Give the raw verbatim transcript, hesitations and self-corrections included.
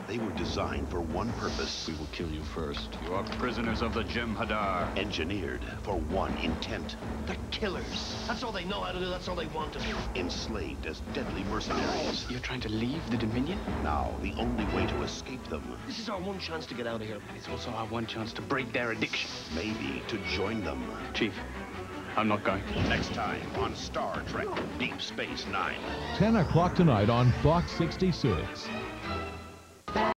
They were designed for one purpose. We will kill you first. You are prisoners of the Jem'Hadar. Engineered for one intent. They're killers. That's all they know how to do. That's all they want to do. Enslaved as deadly mercenaries. You're trying to leave the Dominion? Now, the only way to escape them. This is our one chance to get out of here. It's also our one chance to break their addiction. Maybe to join them. Chief, I'm not going. Next time on Star Trek Deep Space Nine. ten o'clock tonight on Fox sixty-six.